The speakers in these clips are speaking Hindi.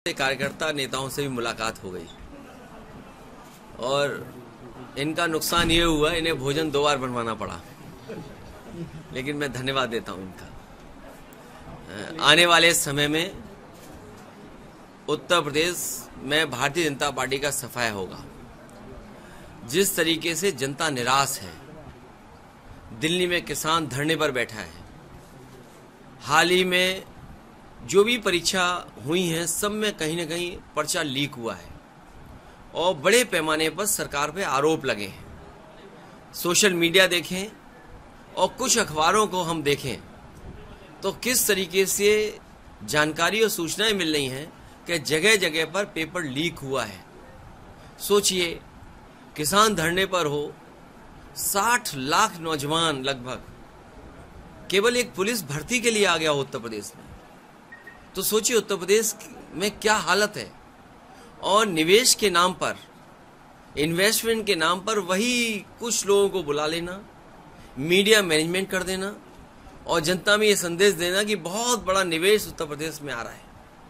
कार्यकर्ता नेताओं से भी मुलाकात हो गई और इनका नुकसान ये हुआ, इन्हें भोजन 2 बार बनवाना पड़ा, लेकिन मैं धन्यवाद देता हूं इनका। आने वाले समय में उत्तर प्रदेश में भारतीय जनता पार्टी का सफाया होगा। जिस तरीके से जनता निराश है, दिल्ली में किसान धरने पर बैठा है, हाल ही में जो भी परीक्षा हुई है सब में कहीं न कहीं पर्चा लीक हुआ है और बड़े पैमाने पर सरकार पे आरोप लगे हैं। सोशल मीडिया देखें और कुछ अखबारों को हम देखें तो किस तरीके से जानकारी और सूचनाएं मिल रही हैं कि जगह जगह पर पेपर लीक हुआ है। सोचिए, किसान धरने पर हो, 60 लाख नौजवान लगभग केवल एक पुलिस भर्ती के लिए आ गया उत्तर प्रदेश में। तो सोचिए उत्तर प्रदेश में क्या हालत है। और निवेश के नाम पर, इन्वेस्टमेंट के नाम पर वही कुछ लोगों को बुला लेना, मीडिया मैनेजमेंट कर देना और जनता में ये संदेश देना कि बहुत बड़ा निवेश उत्तर प्रदेश में आ रहा है।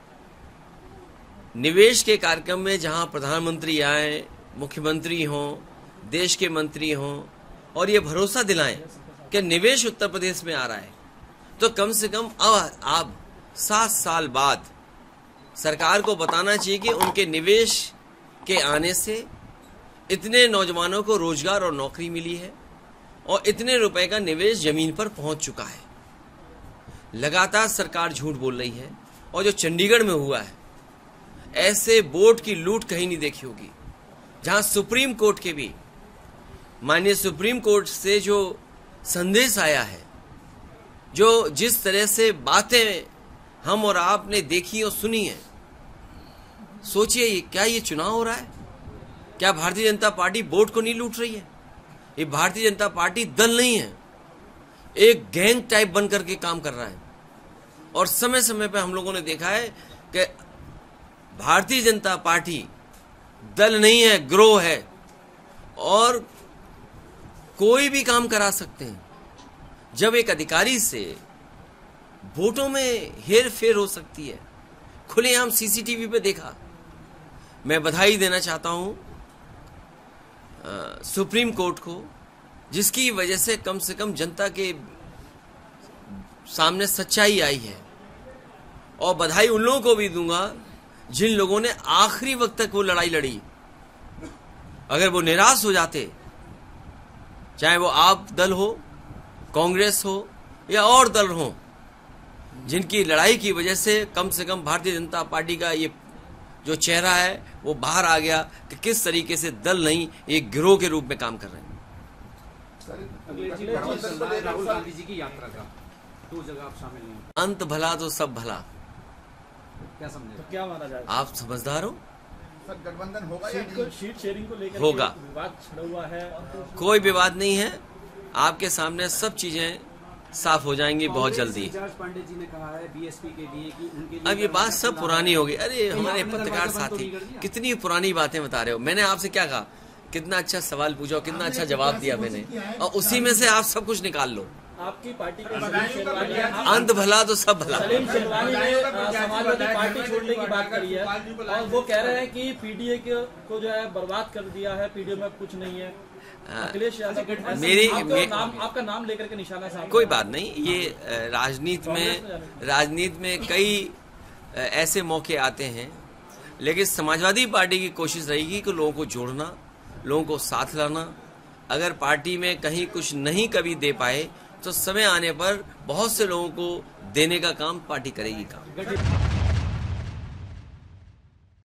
निवेश के कार्यक्रम में जहां प्रधानमंत्री आए, मुख्यमंत्री हों, देश के मंत्री हों और ये भरोसा दिलाएं कि निवेश उत्तर प्रदेश में आ रहा है, तो कम से कम अब आप 7 साल बाद सरकार को बताना चाहिए कि उनके निवेश के आने से इतने नौजवानों को रोजगार और नौकरी मिली है और इतने रुपए का निवेश जमीन पर पहुंच चुका है। लगातार सरकार झूठ बोल रही है और जो चंडीगढ़ में हुआ है, ऐसे बोर्ड की लूट कहीं नहीं देखी होगी, जहां सुप्रीम कोर्ट के भी माननीय सुप्रीम कोर्ट से जो संदेश आया है, जो जिस तरह से बातें हम और आपने देखी और सुनी है, सोचिए क्या ये चुनाव हो रहा है? क्या भारतीय जनता पार्टी वोट को नहीं लूट रही है? ये भारतीय जनता पार्टी दल नहीं है, एक गैंग टाइप बन करके काम कर रहा है। और समय समय पे हम लोगों ने देखा है कि भारतीय जनता पार्टी दल नहीं है, ग्रोह है और कोई भी काम करा सकते हैं। जब एक अधिकारी से वोटों में हेर फेर हो सकती है, खुलेआम सीसीटीवी पे देखा। मैं बधाई देना चाहता हूं सुप्रीम कोर्ट को, जिसकी वजह से कम जनता के सामने सच्चाई आई है। और बधाई उन लोगों को भी दूंगा जिन लोगों ने आखिरी वक्त तक वो लड़ाई लड़ी। अगर वो निराश हो जाते, चाहे वो आप दल हो, कांग्रेस हो या और दल हो, जिनकी लड़ाई की वजह से कम भारतीय जनता पार्टी का ये जो चेहरा है वो बाहर आ गया कि किस तरीके से दल नहीं, एक गिरोह के रूप में काम कर रहे हैं। राहुल गांधी जी की यात्रा का 2 जगह आप शामिल नहीं। अंत भला तो सब भला, क्या समझे? तो क्या माना जाए? आप समझदार हो? गठबंधन होगा या सीट शेयरिंग को लेकर होगा। विवाद छिड़ा हुआ है। कोई विवाद नहीं है, आपके सामने सब चीजें साफ हो जाएंगी बहुत जल्दी। पांडे जी ने कहा है बीएसपी के लिए कि उनके लिए अब ये बात सब पुरानी हो गई। अरे हमारे पत्रकार साथी कितनी पुरानी बातें बता रहे हो। मैंने आपसे क्या कहा, कितना अच्छा सवाल पूछा, कितना अच्छा जवाब दिया मैंने, और उसी में से आप सब कुछ निकाल लो। आपकी पार्टी के अंत भला तो सब भला। सलीम शेरवानी ने समाजवादी पार्टी छोड़ने की बात करी है और वो कह रहे हैं कि पीडीए को जो है बर्बाद कर दिया है, पीडीए में कुछ नहीं है। अखिलेश यादव आपका नाम लेकर के निशाना साहब। कोई बात नहीं, ये राजनीति में कई ऐसे मौके आते हैं, लेकिन समाजवादी पार्टी की कोशिश रहेगी कि लोगों को जोड़ना, लोगों को साथ लाना। अगर पार्टी में कहीं कुछ नहीं कभी दे पाए तो समय आने पर बहुत से लोगों को देने का काम पार्टी करेगी। काम